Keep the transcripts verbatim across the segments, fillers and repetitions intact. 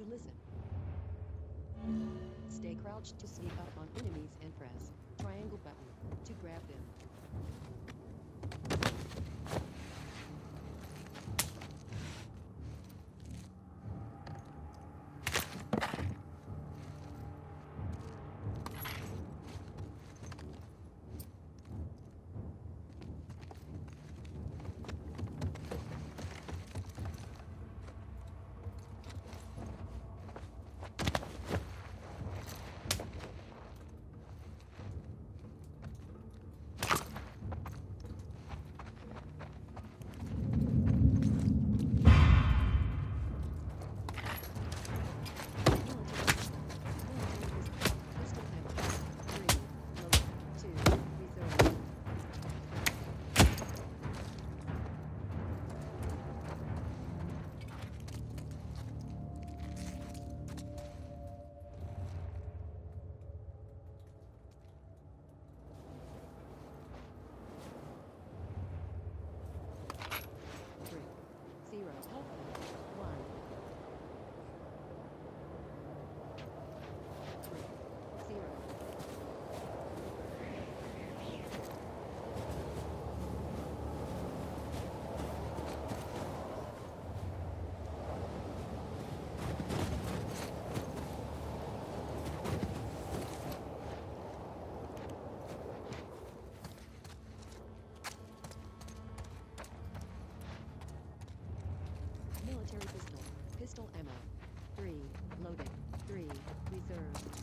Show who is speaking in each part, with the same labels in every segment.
Speaker 1: listen. Stay crouched to sneak up on enemies and press triangle button to grab them. Zero, one, three, zero. Military pistol. Pistol ammo. three. Loading. three. Reserve.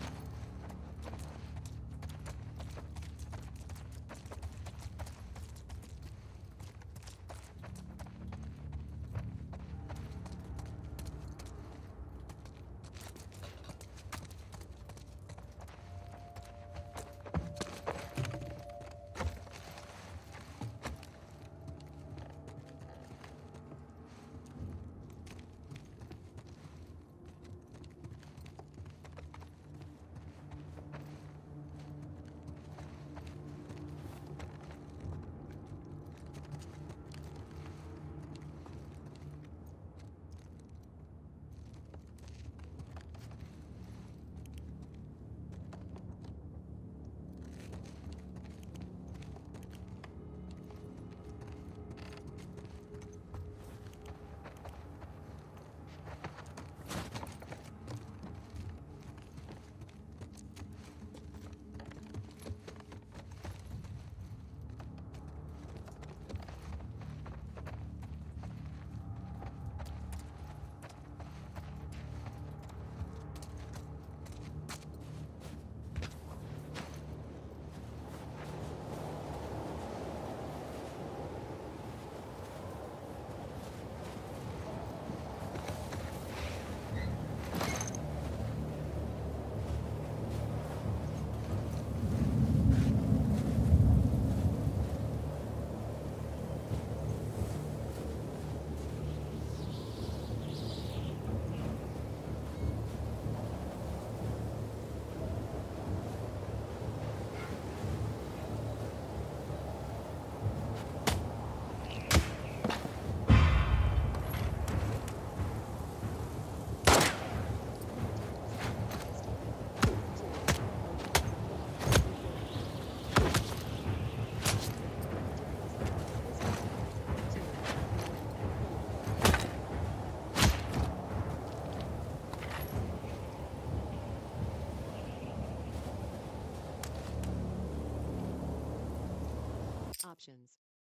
Speaker 1: Options.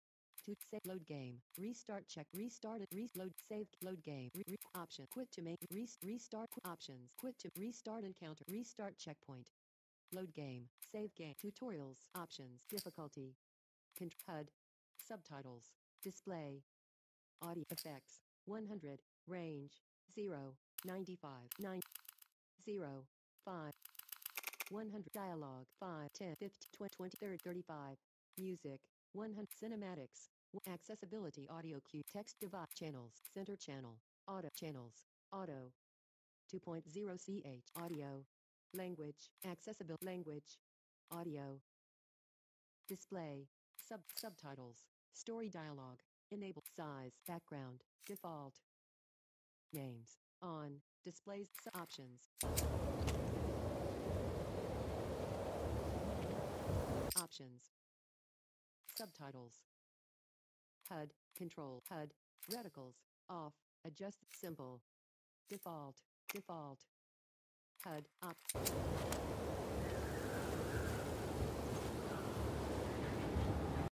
Speaker 1: To save load game. Restart check. Restart it. Reload. Saved. Load game. Re, re, option. Quit to make. Re, restart. Options. Quit to restart encounter. Restart checkpoint. Load game. Save game. Tutorials. Options. Difficulty. Cont H U D. Subtitles. Display. Audio effects. one hundred. Range. zero. ninety-five. nine. zero. five. one hundred. Dialogue. five. ten. fifty. twenty. thirty. thirty-five. Music. one hundred. Cinematics. Accessibility. Audio cue. Text device. Channels. Center channel. Auto. Channels. Auto. two point zero C H. Audio. Language. Accessible. Language. Audio. Display. Sub. Subtitles. Story dialogue. Enable. Size. Background. Default. Names. On. Displays s- options. Options. Subtitles. H U D. Control. H U D. Reticles. Off. Adjust. Simple. Default. Default. H U D. Op.